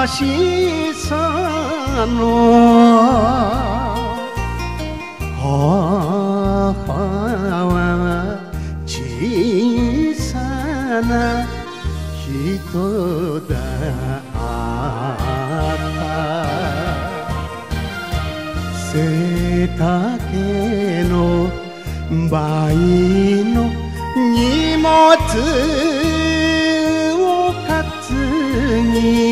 しさの母は小さな人だった背丈の倍の荷物を担ぎ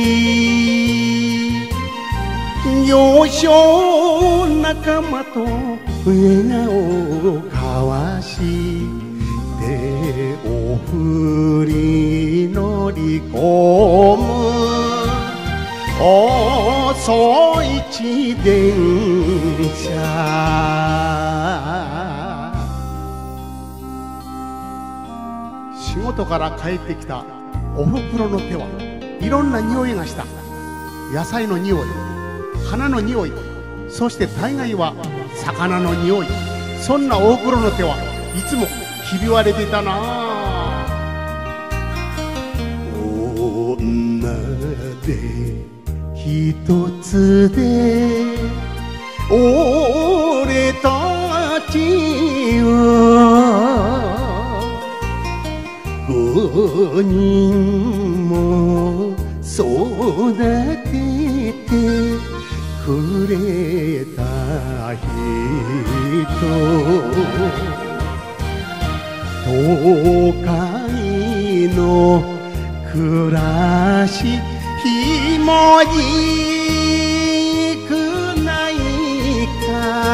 行商仲間と笑顔を交わしてお振り乗り込む遅い自転車仕事から帰ってきたおふくろの手はいろんな匂いがした。野菜の匂い、花の匂い、そして大概は魚の匂い。そんなおふくろの手はいつもひび割れていたな。女で一つで俺たちは5人も育ててくれた人、都会の暮らしひもじくないか。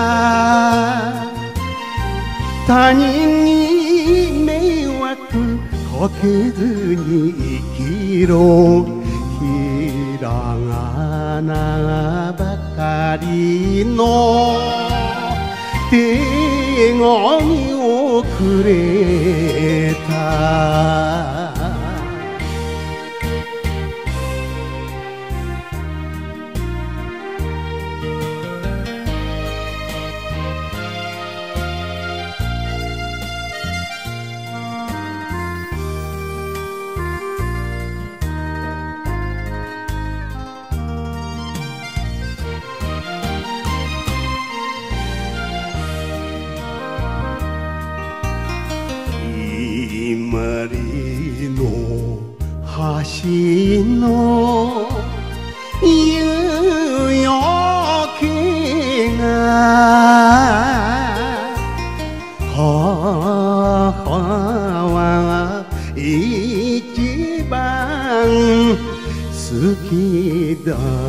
他人に迷惑かけずに生きろ。ひらがなばかりの手紙をくれた。伊万里の橋の夕焼けが母は一番好きだ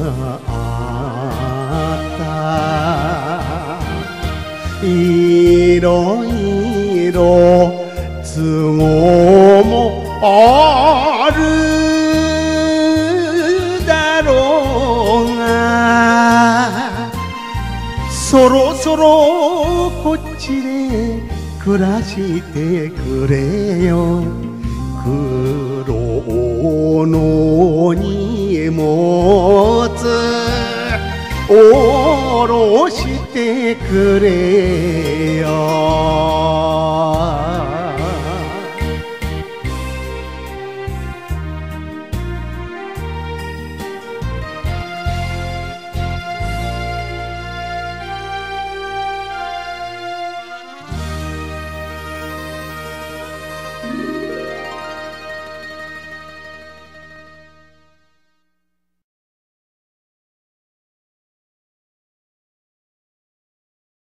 った。いろいろ都合もあるだろうが、そろそろこっちで暮らしてくれよ。苦労の荷物下ろしてくれ